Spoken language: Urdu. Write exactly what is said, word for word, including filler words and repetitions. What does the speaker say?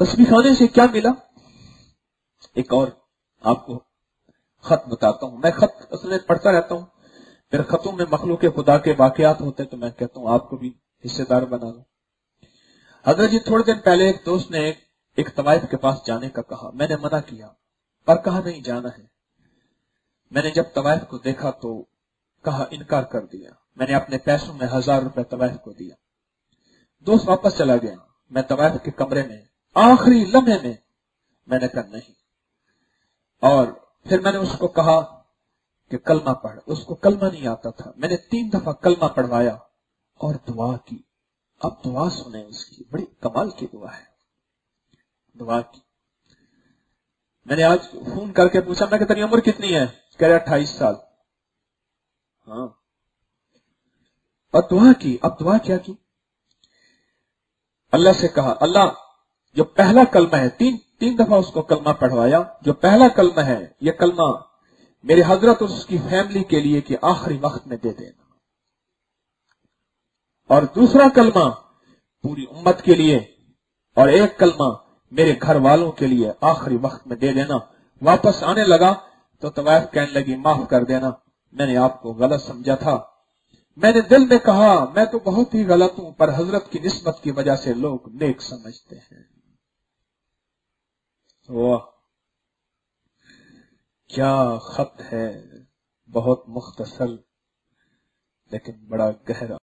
تسبیح خانے سے کیا ملا؟ ایک اور آپ کو خط بتاتا ہوں. میں خط اصل میں پڑھتا رہتا ہوں، پھر خطوں میں مخلوق خدا کے واقعات ہوتے تو میں کہتا ہوں آپ کو بھی حصے دار بنا لوں. حضرت جی تھوڑے دن پہلے ایک دوست نے ایک, ایک طوائف کے پاس جانے کا کہا. میں نے منع کیا پر کہا نہیں جانا ہے. میں نے جب طوائف کو دیکھا تو کہا انکار کر دیا. میں نے اپنے پیسوں میں ہزار روپے طوائف کو دیا. دوست واپس چلا گیا. میں طوائف کے کمرے میں آخری لمحے میں میں نے کہا نہیں. اور پھر میں نے اس کو کہا کہ کلمہ پڑھ. اس کو کلمہ نہیں آتا تھا. میں نے تین دفعہ کلمہ پڑھوایا اور دعا کی. اب دعا سنیں اس کی، بڑی کمال کی دعا ہے. دعا کی. میں نے آج فون کر کے پوچھا میں کہ تیری عمر کتنی ہے؟ کہہ رہا اٹھائیس سال. ہاں. اور دعا کی. اب دعا کیا کی؟ اللہ سے کہا اللہ جو پہلا کلمہ ہے، تین تین دفعہ اس کو کلمہ پڑھوایا، جو پہلا کلمہ ہے یہ کلمہ میرے حضرت اور اس کی فیملی کے لیے کہ آخری وقت میں دے دینا، اور دوسرا کلمہ پوری امت کے لیے، اور ایک کلمہ میرے گھر والوں کے لیے آخری وقت میں دے دینا. واپس آنے لگا تو طوائف کہنے لگی معاف کر دینا، میں نے آپ کو غلط سمجھا تھا. میں نے دل میں کہا میں تو بہت ہی غلط ہوں، پر حضرت کی نسبت کی وجہ سے لوگ نیک سمجھتے ہیں. واہ کیا خط ہے، بہت مختصر لیکن بڑا گہرا.